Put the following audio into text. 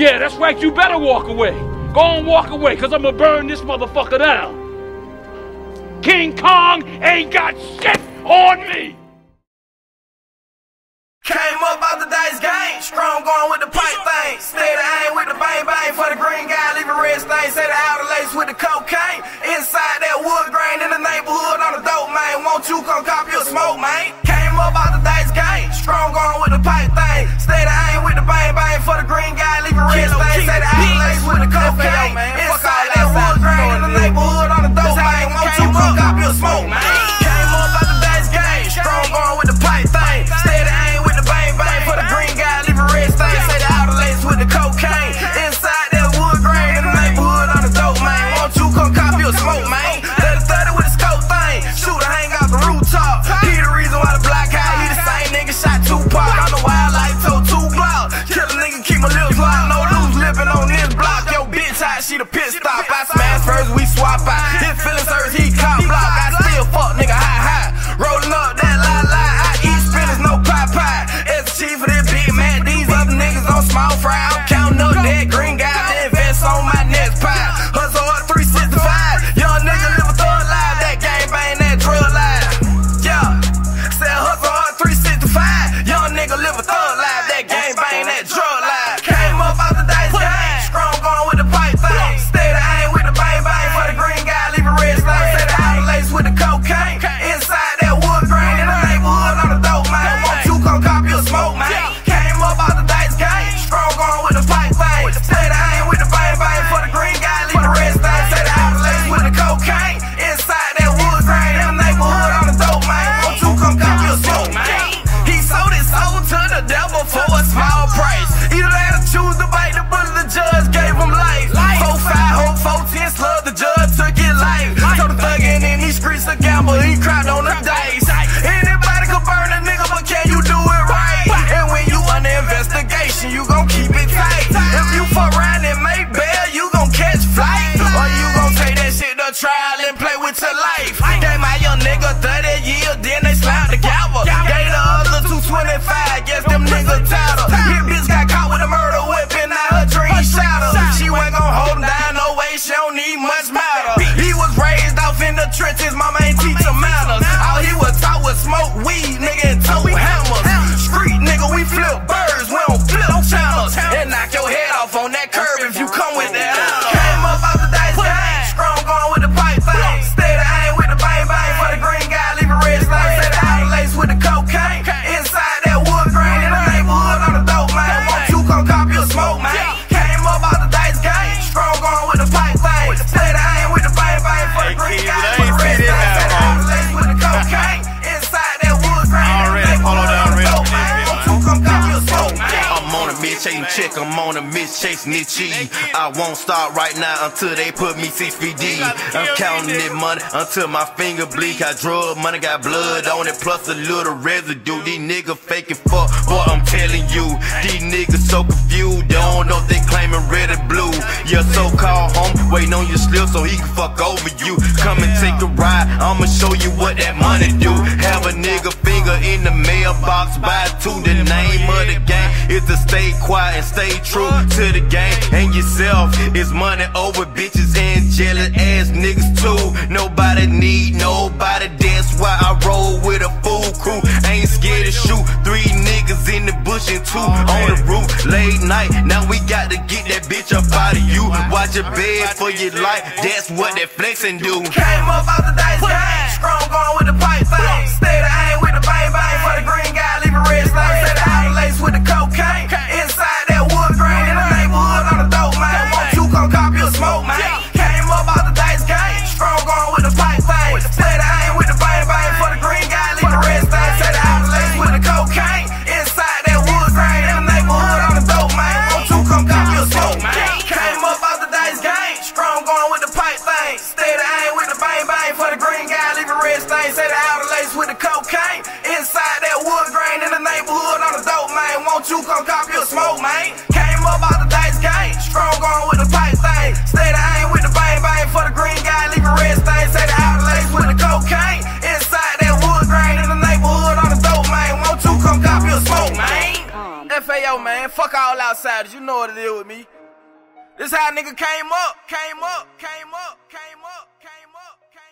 Yeah, that's right, you better walk away. Go on, walk away, cause I'ma burn this motherfucker down. King Kong ain't got shit on me! Came up out the dice game, strong going with the pipe thing. Stay the aim with the bang bang for the green guy, leave a red stain. Say the outer lace with the cocaine. Inside that wood grain in the neighborhood on the dope, man. Won't you come cop your smoke, man? Came up out the dice game, strong going with the pipe thing. Stay the aim with the bang bang for the green guy, leave a red stain. Say the outer lace with the cocaine. Inside that wood grain in the neighborhood on the dope, man. Won't you come cop your smoke, man? Came up out the dice game, strong going with the pipe thing. Stay the aim with the bang bang for the green guy, leave a red stain. Say the outer lace with the cocaine. Inside that wood grain in the neighborhood on the dope, man. Won't you come cop your smoke, man? Let it 30 with the scope thing. Shooter hang out the rooftop. He the reason why the block high. He the same nigga shot Tupac. On the wild life told 2 block. Kill a nigga, keep my lips locked. No loose lippin' on this block. Yo, bitch hot, she the pit stop. I smash first, we swap out. His feelings hurt, he cop block. I still fuck nigga high. Rolling up that lie. I eat spinach, no pie. It's chief of this big man. These other niggas on small fry. I'm counting up that green guy to invest on my next pie. Hustle hard 365. Young nigga live a thug life. That gang bang, that drill life. Yeah. Said hustle hard 365. Young nigga live a thug life. That gang bang, that drill life. Came up out the dice game. Strong going with the pipe thing. Stay the aim with the bang bang for the green guy. Leave a red stain. Say the outer lace with the cocaine. Inside that wood grain in the neighborhood on the dope, man. Won't you come cop your smoke, man? Came up out the dice game. Strong going with the pipe thing. Stay the aim with the bang bang for the green guy. Leave a red stain. Say the outer lace with the cocaine. Inside that wood grain in the neighborhood on the dope, man. Won't you come cop your smoke, man? He sold his soul to the devil for a small price. He let him choose to bite the bullet, the judge gave him life. 4-5, hope 4-10, slug, the judge took his life. So the thuggin' in these streets a gamble, he cried on the dice. Anybody could burn a nigga, but can you do it right? And when you under investigation, you gon' keep it tight. If you fuck around and make bail, you gon' catch flight. Or you gon' take that shit to trial and play with your life. Gave my young nigga 30 years, then they slapped the gavel. Gave the other 225, guess them niggas tattle. His bitch got caught with a murder weapon, now her dream shattered. She wasn't gon' hold him down, no way, she don't need much matter. He was raised off in the trenches, mama ain't teach him manners. All he was taught was smoke weed, nigga, and tote hammers. Street nigga, we flip birds, we don't flip channels. And knock your head off on that curb if you come with that. Came up out the dice game, strong going with the pipe thing. Stay the aim with the bang bang for the green guy, leave a red stain. Say the outer lace with the cocaine. Inside that wood grain in the neighborhood on the dope, man. Won't you come cop your smoke, man? Came up out the dice game, strong going with the pipe thing. Stay the aim with the bang bang for the green guy, leave a red stain. Say the outer lace with the cocaine. Inside that wood grain in the neighborhood on the dope, man. Won't you come cop your smoke, man? I'm on a miss chasing check, I'm on a miss chasing it cheese. I won't stop right now until they put me 6 feet deep. I'm counting that money until my finger bleed. Got drug money, got blood on it, plus a little residue. These niggas faking fuck, boy, I'm telling you. These niggas so confused, they don't know if they claiming red and blue. Your so-called home waiting on your slip so he can fuck over you. Come and take a ride, I'ma show you what that money do. Have a nigga finger in the mailbox, buy two. The name of the game is to stay quiet and stay true to the game and yourself. It's money over bitches and jealous ass niggas too. Nobody need nobody, that's why I roll with a full crew. Ain't scared to shoot 3 niggas in the bush and 2 on the roof. Late night, now we got to get that bitch up out of you. Watch your bed for your life, that's what that flexing do. Came up out the dice game, strong going with the pipe thing. Stay the aim with the bang bang for the green guy, leave a red stain. Say the outer lace with the cocaine. Inside that wood grain in the neighborhood on the dope, man. Won't you come cop your smoke, man? Came up out the dice game, strong going with the pipe thing. Stay the aim with the bang bang for the green guy, leave a red stain. Say the outer lace with the cocaine. Inside that wood grain in the neighborhood on the dope, man. Won't you come cop your smoke, man? Came up out the dice game, strong going with the pipe thing. Stay the aim with the bang bang for the green guy, leave a red stain. Say the outer lace with the cocaine. Inside that wood grain in the neighborhood on the dope, man. Won't you come cop your smoke, man? Came up out the dice game, strong going with the pipe thing. Stay the aim with the bang bang for the green guy, leave a red stain. Say the outer lace with the cocaine. Inside that wood grain in the neighborhood on the dope, man. Won't you come cop your smoke, man? FAO, man, fuck all out. outsiders, you know what it is with me. This how nigga came up, came up, came up, came up, came up, came up.